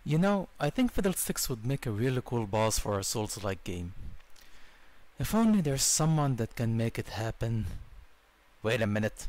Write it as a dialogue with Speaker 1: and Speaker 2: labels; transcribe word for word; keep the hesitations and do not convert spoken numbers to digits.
Speaker 1: You know, I think Fiddlesticks would make a really cool boss for a Souls-like game. If only there's someone that can make it happen. Wait a minute.